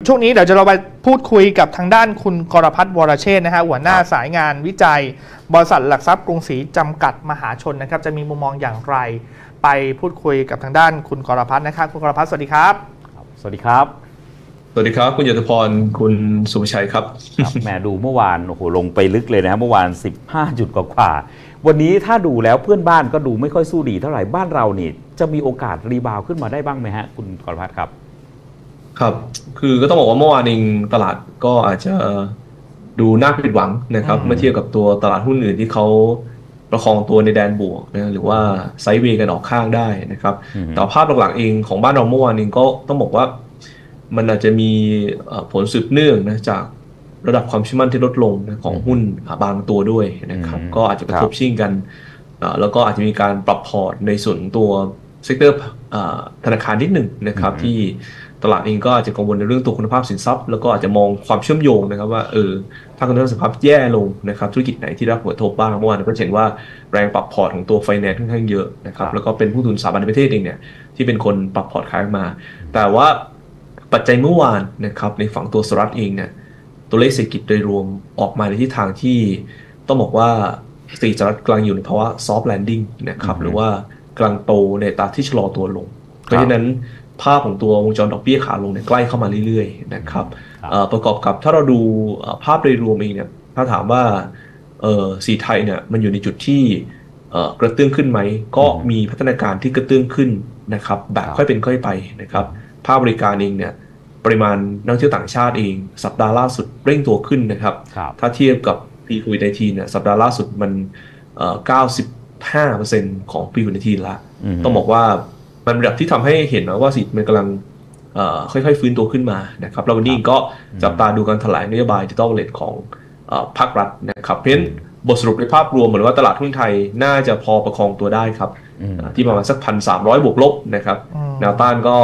ช่วงนี้เดี๋ยวเราไปพูดคุยกับทางด้านคุณกรพัฒน์วรเชษฐ์นะฮะหัวหน้าสายงานวิจัยบริษัทหลักทรัพย์กรุงศรีจำกัดมหาชนนะครับจะมีมุมมองอย่างไรไปพูดคุยกับทางด้านคุณกรพัฒน์นะครับคุณกรพัฒน์สวัสดีครับสวัสดีครับสวัสดีครับคุณยศพรคุณสุภชัยครับแหมดูเมื่อวานโอ้โหลงไปลึกเลยนะครับเมื่อวาน15 จุดกว่าวันนี้ถ้าดูแล้วเพื่อนบ้านก็ดูไม่ค่อยสู้ดีเท่าไหร่บ้านเรานี่จะมีโอกาสรีบาวขึ้นมาได้บ้างไหมฮะคุณกรพัฒน์ครับครับคือก็ต้องบอกว่าเมื่อวานเองตลาดก็อาจจะดูน่าผิดหวังนะครับเมื่อเทียบกับตัวตลาดหุ้นอื่นที่เขาประคองตัวในแดนบวกนะหรือว่าไซด์เวย์กันออกข้างได้นะครับแต่ภาพหลักๆเองของบ้านเราเมื่อวานเองก็ต้องบอกว่ามันอาจจะมีผลสืบเนื่องนะจากระดับความเชื่อมั่นที่ลดลงนะของหุ้นบางตัวด้วยนะครับก็อาจจะกระทบชิ่งกันแล้วก็อาจจะมีการปรับพอร์ตในส่วนตัวเซกเตอร์ธนาคารนิดหนึ่งนะครับที่ตลาดเองก็อาจจะกังวลในเรื่องตัวคุณภาพสินทรัพย์แล้วก็อาจจะมองความเชื่อมโยงนะครับว่าถ้าคุณภาพสินทรัพย์แย่ลงนะครับธุรกิจไหนที่ได้รับผลกระทบบ้างเมื่อวานก็เห็นว่าแรงปรับพอร์ตของตัวไฟแนนซ์ค่อนข้างเยอะนะครับแล้วก็เป็นผู้ทุนสถาบันในประเทศเองเนี่ยที่เป็นคนปรับพอร์ตขายออกมาแต่ว่าปัจจัยเมื่อวานนะครับในฝั่งตัวสหรัฐเองเนี่ยตัวเลขเศรษฐกิจโดยรวมออกมาในทิศทางที่ต้องบอกว่าเศรษฐกิจสหรัฐกำลังอยู่ในภาวะ soft landing นะครับหรือว่ากำลังโตในอัตราที่ชะลอตัวลงเพราะฉะนั้นภาพของตัววงจรดอกเบี้ยขาลงใกล้เข้ามาเรื่อยๆนะครับประกอบกับถ้าเราดูภาพโดยรวมเองเนี่ยถ้าถามว่าสีไทยเนี่ยมันอยู่ในจุดที่กระเตื้องขึ้นไหมก็มีพัฒนาการที่กระเตื้องขึ้นนะครับแบบค่อยเป็นค่อยไปนะครับภาคบริการเองเนี่ยปริมาณนักท่องเที่ยวต่างชาติเองสัปดาห์ล่าสุดเร่งตัวขึ้นนะครับถ้าเทียบกับปีโควิด-19เนี่ยสัปดาห์ล่าสุดมัน95% ของปีโควิด-19ละต้องบอกว่ามันเป็นระดับที่ทำให้เห็นนะว่าสิมันกำลังค่อยๆฟื้นตัวขึ้นมานะครับแล้ววันนี้ก็จับตาดูการแถลงนโยบายดิจิทัลวอลเล็ตของภาครัฐนะครับเพราะฉะนั้นบทสรุปในภาพรวมเหมือนว่าตลาดหุ้นไทยน่าจะพอประคองตัวได้ครับที่ประมาณสัก 1,300 บวกลบนะครับแนวต้านก็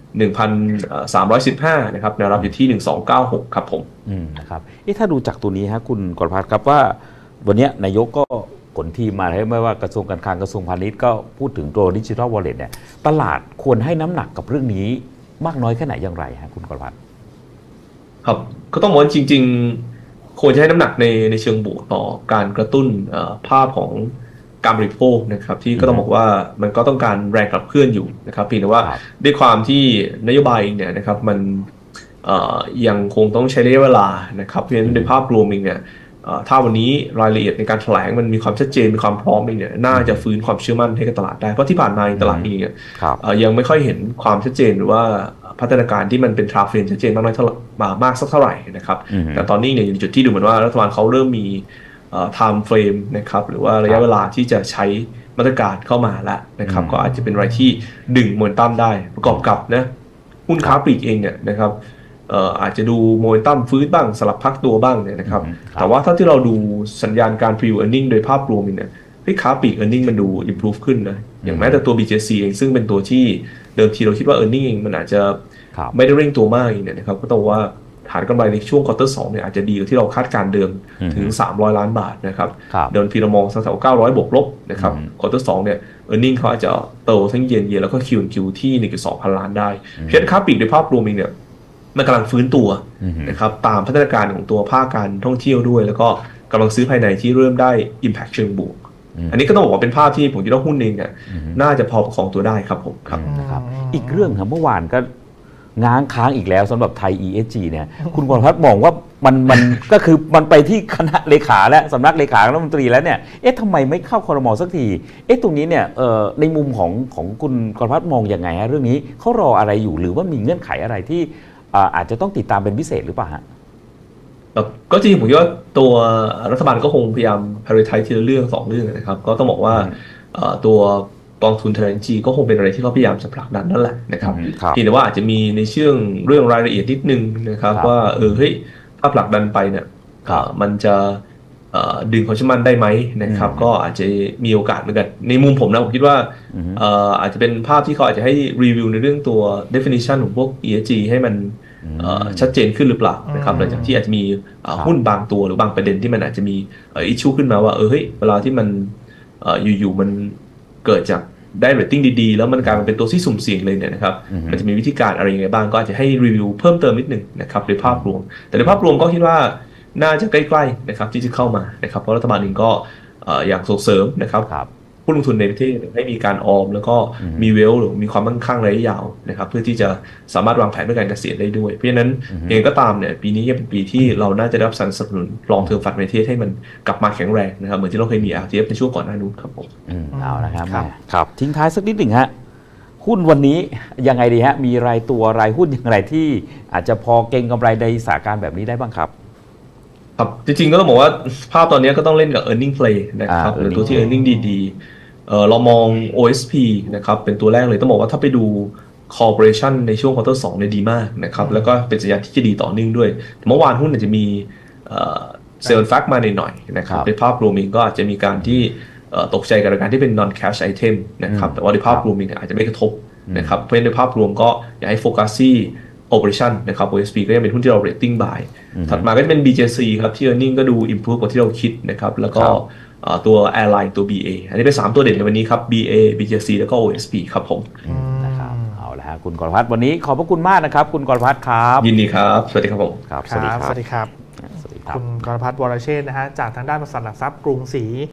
1,315 นะครับแนวรับอยู่ที่ 1,296 ครับผมนะครับถ้าดูจากตัวนี้ฮะคุณกรพัฒน์ครับว่าวันนี้นายกก็ขนทีมมาไม่ว่ากระทรวงการคลังกระทรวงพาณิชย์ก็พูดถึงตัวดิจิทัลวอลเล็ตเนี่ยตลาดควรให้น้ำหนักกับเรื่องนี้มากน้อยแค่ไหนอย่างไรฮะคุณกรพัฒน์ครับก็ต้องบอกว่าจริงๆควรจะให้น้ำหนักในเชิงบวกต่อการกระตุ้นภาพของการบริโภคนะครับที่ก็ต้องบอกว่ามันก็ต้องการแรงขับเคลื่อนอยู่นะครับเพียงแต่ว่าด้วยความที่นโยบายเนี่ยนะครับมันยังคงต้องใช้ระยะเวลานะครับเพราะฉะนั้นในภาพรวมเองเนี่ยถ้าวันนี้รายละเอียดในการแถลงมันมีความชัดเจนมีความพร้อมเองเนี่ยน่าจะฟื้นความเชื่อมั่นให้กับตลาดได้เพราะที่ผ่านมาตลาดเองเนี่ยยังไม่ค่อยเห็นความชัดเจนหรือว่าพัฒนาการที่มันเป็นทราฟเฟนชัดเจนมากน้อยเท่าไหร่มากสักเท่าไหร่นะครับแต่ตอนนี้เนี่ยอยู่จุดที่ดูเหมือนว่ารัฐบาลเขาเริ่มมีtime frame นะครับหรือว่าระยะเวลาที่จะใช้มาตรการเข้ามาแล้วนะครับก็อาจจะเป็นอะไรที่ดึงโมเมนตัมได้ประกอบกับนะหุ้นค้าปลีกเองเนี่ยนะครับอาจจะดูโมเมนตัมฟื้นบ้างสลับพักตัวบ้างเนี่ยนะครับแต่ว่าถ้าที่เราดูสัญญาณการ preview earning โดยภาพรวมเนี่ยค้าปลีก earning มันดู improve ขึ้นนะอย่างแม้แต่ตัว BJC เองซึ่งเป็นตัวที่เดิมทีเราคิดว่า earning เองมันอาจจะไม่ได้เร่งตัวมากเนี่ยนะครับก็ต้องว่าฐานกำไรในช่วงควอเตอร์2เนี่ยอาจจะดีกว่าที่เราคาดการเดิมถึง300 ล้านบาทนะครับเดิมทีเรามองแถวๆ900บวกลบนะครับควอเตอร์2เนี่ย earning เขาอาจจะโตทั้งเยนแล้วก็ Q&Q ที่ 1.2 พันล้านได้เพราะฉะนั้นค้าปลีกโดยภาพรวมเองเนี่ยมันกำลังฟื้นตัวนะครับตามพัฒนาการของตัวภาคการท่องเที่ยวด้วยแล้วก็กำลังซื้อภายในที่เริ่มได้ impact เชิงบวกอันนี้ก็ต้องบอกว่าเป็นภาพที่ผมคิดว่าหุ้นเองเนี่ยน่าจะพอประคองตัวได้ครับผมครับอีกเรื่องครับเมื่อวานก็ง้างค้างอีกแล้วสำหรับไทย ESG เนี่ยคุณกรพัฒน์มองว่ามันก็คือมันไปที่คณะเลขาและสำนักเลขารัฐมนตรีแล้วเนี่ยทำไมไม่เข้าครม.สักทีตรงนี้เนี่ยในมุมของคุณกรพัฒน์มองยังไงฮะเรื่องนี้เขารออะไรอยู่หรือว่ามีเงื่อนไขอะไรที่อาจจะต้องติดตามเป็นพิเศษหรือเปล่าฮะก็จริงผมคิดว่าตัวรัฐบาลก็คงพยายาม prioritize ทีละเรื่อง2เรื่องนะครับก็ต้องบอกว่าตัวกองทุน TNG ก็คงเป็นอะไรที่เขาพยายามจะผลักดันนั่นแหละนะครับเพียงแต่ว่าอาจจะมีในเรื่องรายละเอียดนิดนึงนะครับว่าเฮ้ยถ้าผลักดันไปเนี่ยมันจะดึงความเชื่อมั่นได้ไหมนะครับก็อาจจะมีโอกาสเหมือนกันในมุมผมนะผมคิดว่าอาจจะเป็นภาพที่เขาอาจจะให้รีวิวในเรื่องตัว definition ของพวก ESG ให้มันชัดเจนขึ้นหรือเปล่านะครับหลังจากที่อาจจะมีหุ้นบางตัวหรือบางประเด็นที่มันอาจจะมีissue ขึ้นมาว่าเฮ้ยเวลาที่มันอยู่ๆมันเกิดจากได้เรตติ้งดีๆแล้วมันกลายเป็นตัวที่สุ่มเสี่ยงเลยเนี่ยนะครับมันจะมีวิธีการอะไรยังไงบ้างก็อาจจะให้รีวิวเพิ่มเติมนิดหนึ่งนะครับในภาพรวมแต่ในภาพรวมก็คิดว่าน่าจะใกล้ๆนะครับที่จะเข้ามานะครับเพราะรัฐบาลเองก็อยากส่งเสริมนะครับผู้ลงทุนในประเทศให้มีการออมแล้วก็มีเวลหรือมีความมั่งคั่งระยะยาวนะครับเพื่อที่จะสามารถวางแผนเพื่อการเกษียณได้ด้วยเพราะฉะนั้นเองก็ตามเนี่ยปีนี้ยังเป็นปีที่เราน่าจะได้รับสนับสนุนลองเทอมฟันประเทศให้มันกลับมาแข็งแรงนะครับเหมือนที่เราเคยมี RTF ในช่วงก่อนหน้านู้นครับผมเอาละครับครับทิ้งท้ายสักนิดหนึ่งฮะหุ้นวันนี้ยังไงดีฮะมีรายตัวรายหุ้นอย่างไรที่อาจจะพอเก็งกำไรในสถานการณ์แบบนี้ได้บ้างครับครับจริงๆก็ต้องบอกว่าภาพตอนนี้ก็ต้องเล่นกับ earning play นะครับหรือตัวที่ earning ดีๆเรามอง OSP นะครับเป็นตัวแรกเลยต้องบอกว่าถ้าไปดู corporation ในช่วง quarter 2เนี่ยดีมากนะครับแล้วก็เป็นสัญญาณที่จะดีต่อเนื่องด้วยเมื่อวานหุ้นอาจจะมีเซลล์แฟกมาหน่อยๆนะครับในภาพรวมเองก็อาจจะมีการที่ตกใจกับการที่เป็น non cash item นะครับแต่ว่าในภาพรวมเองอาจจะไม่กระทบนะครับเพราะฉะนั้นในภาพรวมก็อยากให้โฟกัสที่ operation นะครับ OSP ก็ยังเป็นหุ้นที่เรา rating buy ถัดมาก็จะเป็น BJC ครับที่ earning ก็ดู improve กว่าที่เราคิดนะครับแล้วก็ตัว airline ตัว BA อันนี้เป็น3ตัวเด่นในวันนี้ครับ BA BJC แล้วก็ OSP ครับผมนะครับเอาละฮะคุณกรพัฒน์วันนี้ขอบพระคุณมากนะครับคุณกรพัฒน์ครับยินดีครับสวัสดีครับผมครับสวัสดีครับคุณกรพัฒน์วรเชษฐ์นะฮะจากทางด้านบริษัทหลักทรัพย์กรุงศรี